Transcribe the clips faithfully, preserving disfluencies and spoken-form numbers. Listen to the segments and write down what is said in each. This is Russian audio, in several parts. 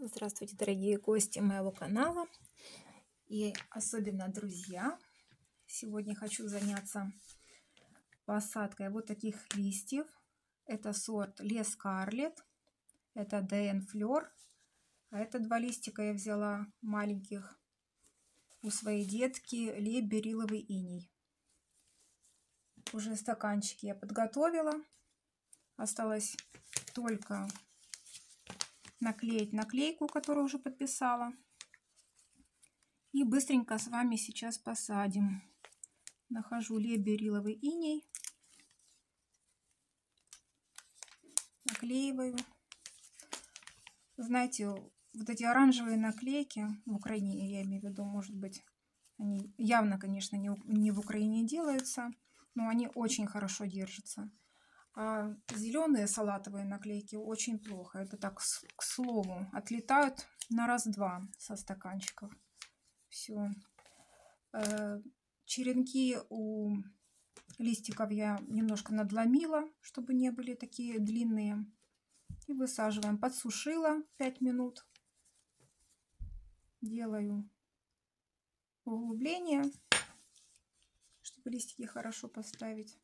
Здравствуйте, дорогие гости моего канала и особенно друзья. Сегодня хочу заняться посадкой вот таких листьев. Это сорт Le Scarlet, это Д Н Fleur. А это два листика я взяла маленьких у своей детки Le Бериловый иней. Уже стаканчики я подготовила. Осталось только наклеить наклейку, которую уже подписала. И быстренько с вами сейчас посадим. Нахожу Le Бериловый иней. Наклеиваю. Знаете, вот эти оранжевые наклейки в Украине, я имею в виду, может быть, они явно, конечно, не, не в Украине делаются, но они очень хорошо держатся. А зеленые салатовые наклейки очень плохо. Это так, к слову, отлетают на раз-два со стаканчиков. Все. Черенки у листиков я немножко надломила, чтобы не были такие длинные. И высаживаем. Подсушила пять минут. Делаю углубление, чтобы листики хорошо поставить.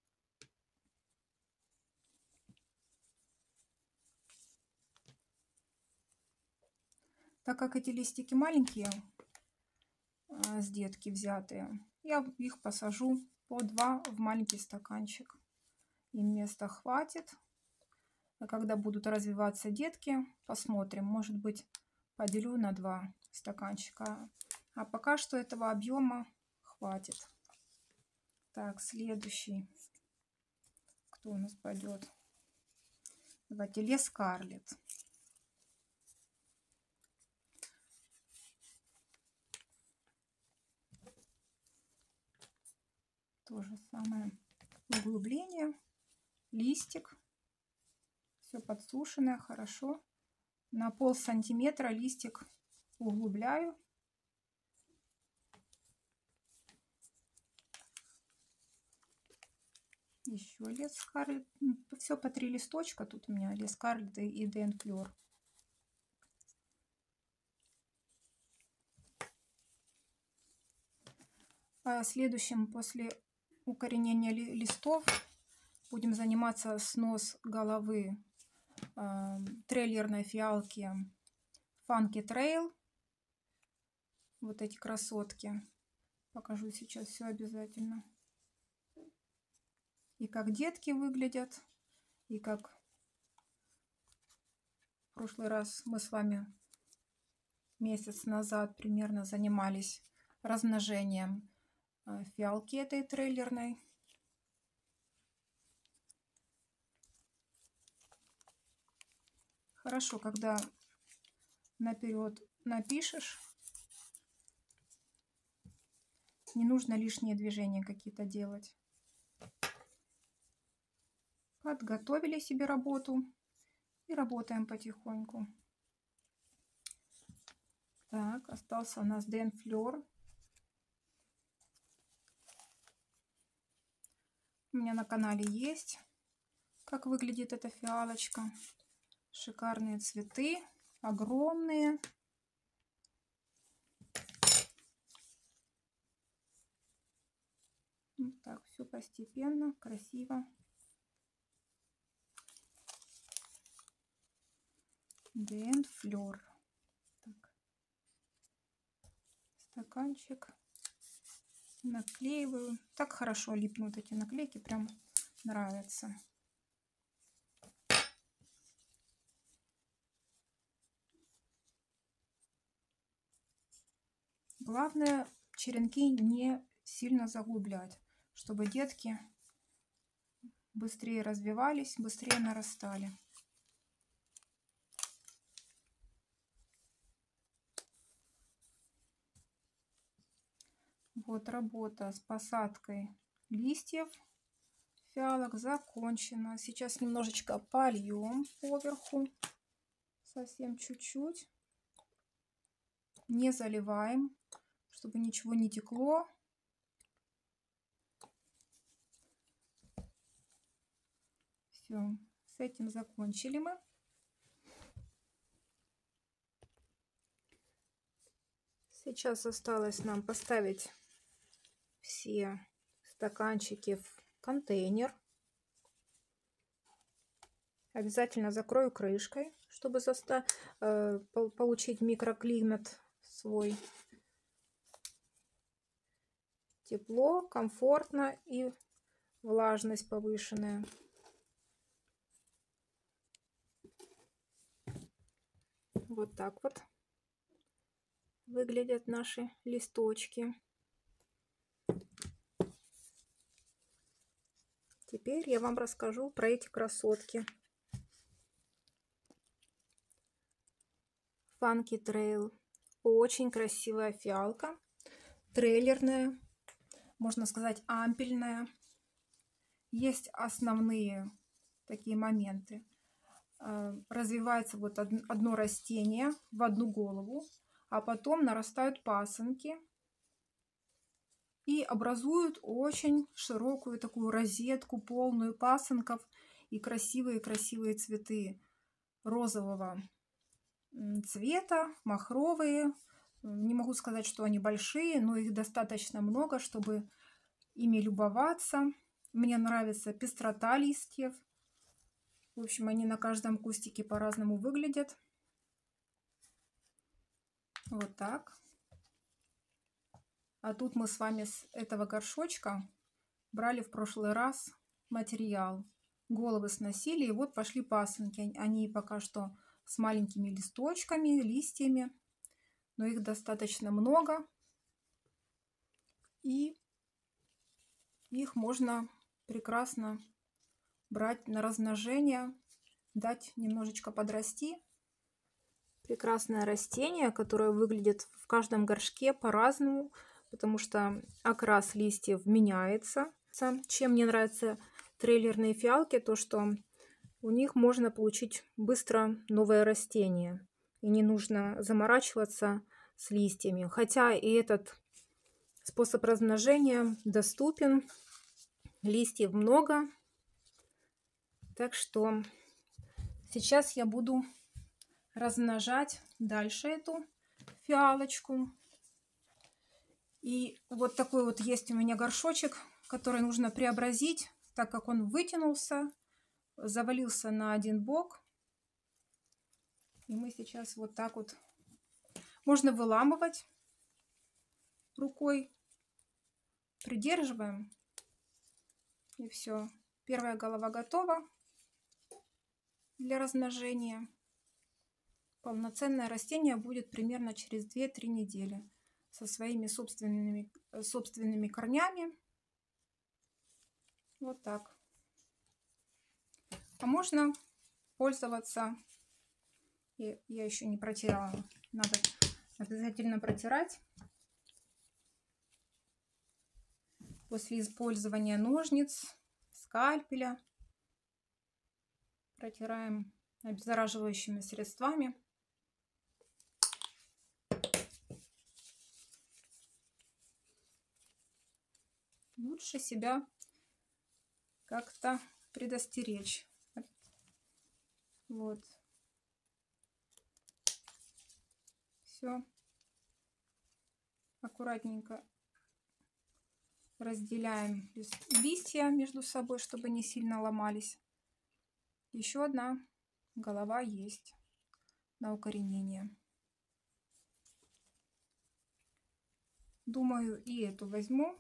Так как эти листики маленькие, с детки взятые, я их посажу по два в маленький стаканчик. Им места хватит. А когда будут развиваться детки, посмотрим. Может быть, поделю на два стаканчика. А пока что этого объема хватит. Так, следующий. Кто у нас пойдет? Давайте Le Scarlet. То же самое углубление. Листик. Все подсушенное, хорошо. На пол сантиметра листик углубляю. Еще Le Scarlet. Все по три листочка. Тут у меня Le Scarlet и Д Н Fleur. А следующим после укоренения листов будем заниматься снос головы э, трейлерной фиалки Funky Trail. Вот эти красотки. Покажу сейчас все обязательно. И как детки выглядят, и как в прошлый раз мы с вами месяц назад примерно занимались размножением фиалки этой трейлерной. Хорошо, когда наперед напишешь, не нужно лишние движения какие-то делать. Подготовили себе работу и работаем потихоньку. Так, остался у нас Д Н Fleur. У меня на канале есть, как выглядит эта фиалочка. Шикарные цветы, огромные. Вот так, все постепенно, красиво. Д Н Fleur. Так. Стаканчик. Наклеиваю. Так хорошо липнут эти наклейки, прям нравится. Главное, черенки не сильно заглублять, чтобы детки быстрее развивались, быстрее нарастали. Вот работа с посадкой листьев фиалок закончена. Сейчас немножечко польем поверху, совсем чуть-чуть. Не заливаем, чтобы ничего не текло. Все, с этим закончили мы. Сейчас осталось нам поставить все стаканчики в контейнер. Обязательно закрою крышкой, чтобы заста э, получить микроклимат свой. Тепло, комфортно и влажность повышенная. Вот так вот выглядят наши листочки. Теперь я вам расскажу про эти красотки. Funky Trail. Очень красивая фиалка. Трейлерная, можно сказать, ампельная. Есть основные такие моменты. Развивается вот одно растение в одну голову, а потом нарастают пасынки и образуют очень широкую такую розетку, полную пасынков и красивые-красивые цветы розового цвета, махровые. Не могу сказать, что они большие, но их достаточно много, чтобы ими любоваться. Мне нравится пестрота листьев. В общем, они на каждом кустике по-разному выглядят. Вот так. А тут мы с вами с этого горшочка брали в прошлый раз материал. Головы сносили, и вот пошли пасынки. Они пока что с маленькими листочками, листьями, но их достаточно много. И их можно прекрасно брать на размножение, дать немножечко подрасти. Прекрасное растение, которое выглядит в каждом горшке по-разному, потому что окрас листьев меняется. Чем мне нравятся трейлерные фиалки, то что у них можно получить быстро новое растение. И не нужно заморачиваться с листьями. Хотя и этот способ размножения доступен. Листьев много. Так что сейчас я буду размножать дальше эту фиалочку. И вот такой вот есть у меня горшочек, который нужно преобразить, так как он вытянулся, завалился на один бок. И мы сейчас вот так вот, можно выламывать рукой, придерживаем, и все. Первая голова готова для размножения. Полноценное растение будет примерно через две-три недели со своими собственными, собственными корнями. Вот так. А можно пользоваться, я, я еще не протирала, надо обязательно протирать. После использования ножниц, скальпеля протираем обеззараживающими средствами. Лучше себя как-то предостеречь. Вот. Все. Аккуратненько разделяем листья между собой, чтобы не сильно ломались. Еще одна голова есть на укоренение. Думаю, и эту возьму.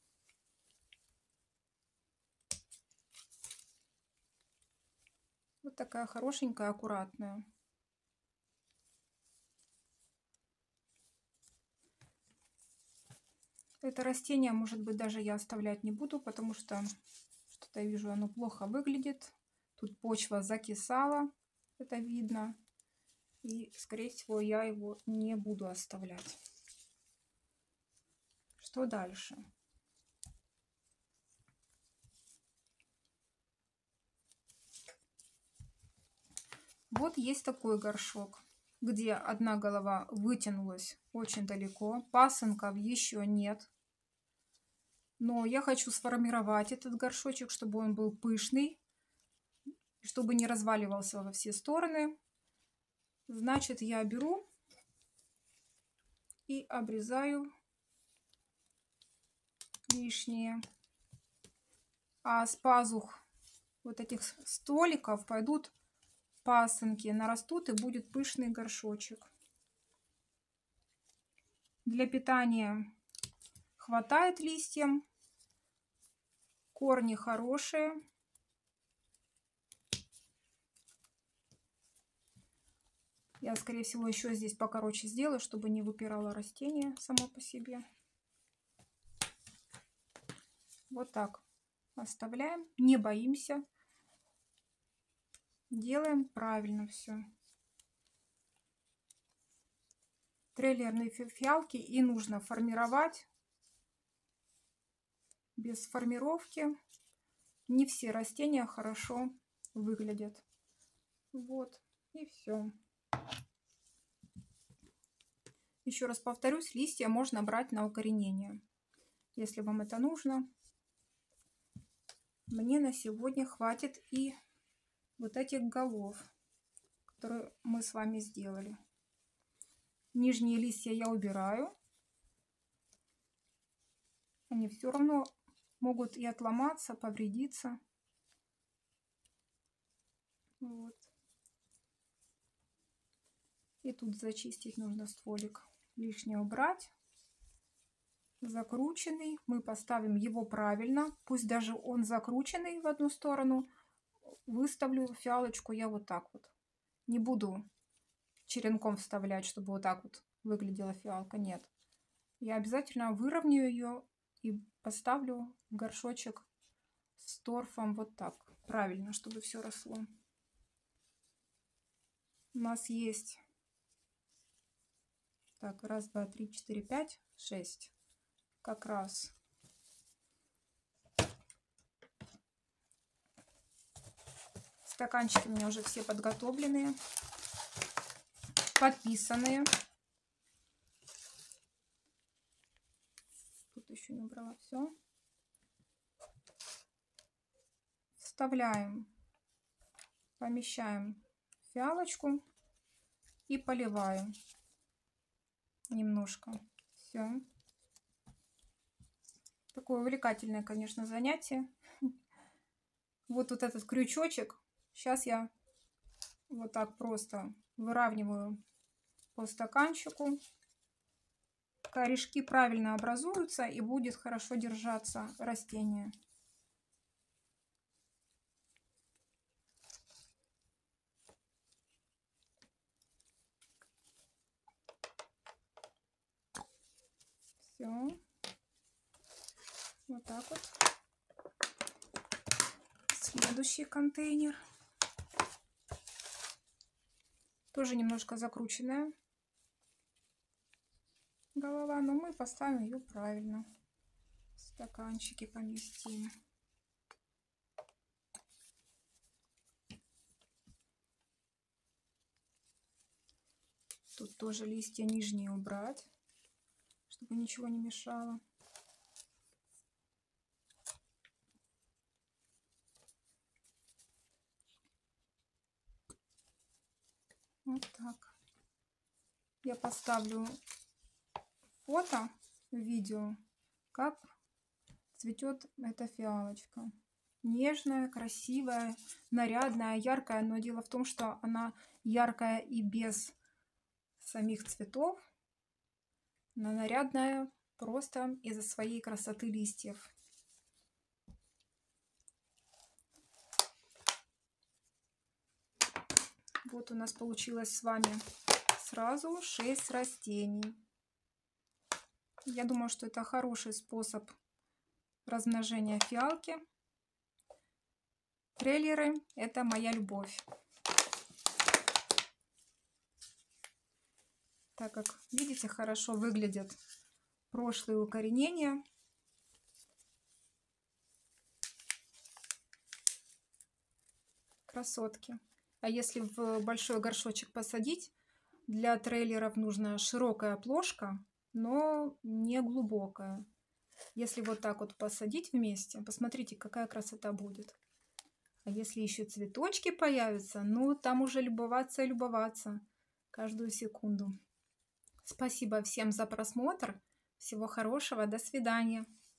Вот такая хорошенькая, аккуратная. Это растение, может быть, даже я оставлять не буду, потому что что-то вижу, оно плохо выглядит. Тут почва закисала, это видно. И, скорее всего, я его не буду оставлять. Что дальше? Вот есть такой горшок, где одна голова вытянулась очень далеко, пасынков еще нет. Но я хочу сформировать этот горшочек, чтобы он был пышный, чтобы не разваливался во все стороны. Значит, я беру и обрезаю лишнее. А с пазух вот этих стволиков пойдут пасынки, нарастут и будет пышный горшочек. Для питания хватает листьям, корни хорошие. Я, скорее всего, еще здесь покороче сделаю, чтобы не выпирало растение само по себе. Вот так оставляем, не боимся, делаем правильно все. Трейлерные фиалки и нужно формировать. Без формировки не все растения хорошо выглядят. Вот и все. Еще раз повторюсь, листья можно брать на укоренение, если вам это нужно. Мне на сегодня хватит и вот этих голов, которые мы с вами сделали. Нижние листья я убираю. Они все равно могут и отломаться, повредиться. Вот. И тут зачистить нужно стволик. Лишнее убрать. Закрученный. Мы поставим его правильно. Пусть даже он закрученный в одну сторону. Выставлю фиалочку я вот так вот. Не буду черенком вставлять, чтобы вот так вот выглядела фиалка. Нет. Я обязательно выровняю ее и поставлю в горшочек с торфом вот так. Правильно, чтобы все росло. У нас есть... Так, раз, два, три, четыре, пять, шесть. Как раз. Стаканчики у меня уже все подготовленные, подписанные. Тут еще не убрала все. Вставляем, помещаем фиалочку и поливаем немножко. Все. Такое увлекательное, конечно, занятие. Вот, вот этот крючочек. Сейчас я вот так просто выравниваю по стаканчику. Корешки правильно образуются и будет хорошо держаться растение. Все. Вот так вот. Следующий контейнер. Тоже немножко закрученная голова, но мы поставим ее правильно. Стаканчики поместим. Тут тоже листья нижние убрать, чтобы ничего не мешало. Вот так. Я поставлю фото, видео, как цветет эта фиалочка. Нежная, красивая, нарядная, яркая. Но дело в том, что она яркая и без самих цветов. Она нарядная просто из-за своей красоты листьев. Вот у нас получилось с вами сразу шесть растений. Я думаю, что это хороший способ размножения фиалки. Трейлеры – это моя любовь. Так как, видите, хорошо выглядят прошлые укоренения. Красотки. А если в большой горшочек посадить, для трейлеров нужна широкая плошка, но не глубокая. Если вот так вот посадить вместе, посмотрите, какая красота будет. А если еще цветочки появятся, ну там уже любоваться и любоваться каждую секунду. Спасибо всем за просмотр. Всего хорошего. До свидания.